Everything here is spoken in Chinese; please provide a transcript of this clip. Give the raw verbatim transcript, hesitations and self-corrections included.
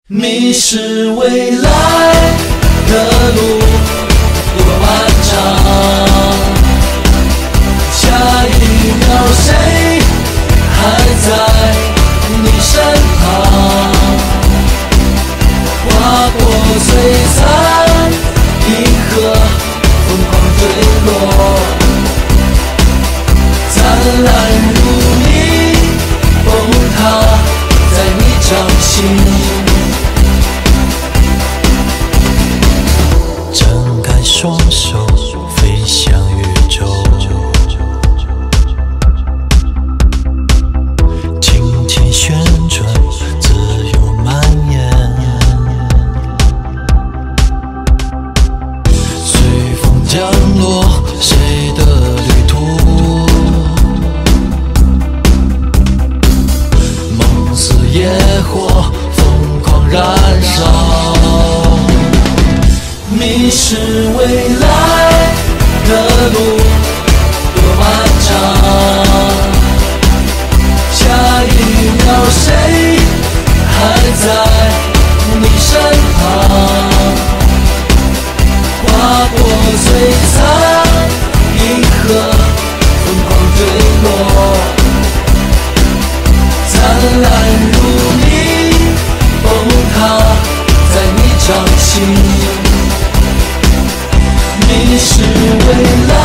你是未来的路多漫长，下一秒谁还在你身旁？划过璀璨银河，疯狂坠落，灿烂如你崩塌在你掌心。 双手飞向宇宙，轻轻旋转，自由蔓延，随风降落，谁的旅途？梦似野火，疯狂燃烧。 你是未来的路多漫长，下一秒谁还在你身旁？划过璀璨银河，疯狂坠落，灿烂如你崩塌在你掌心。你是未来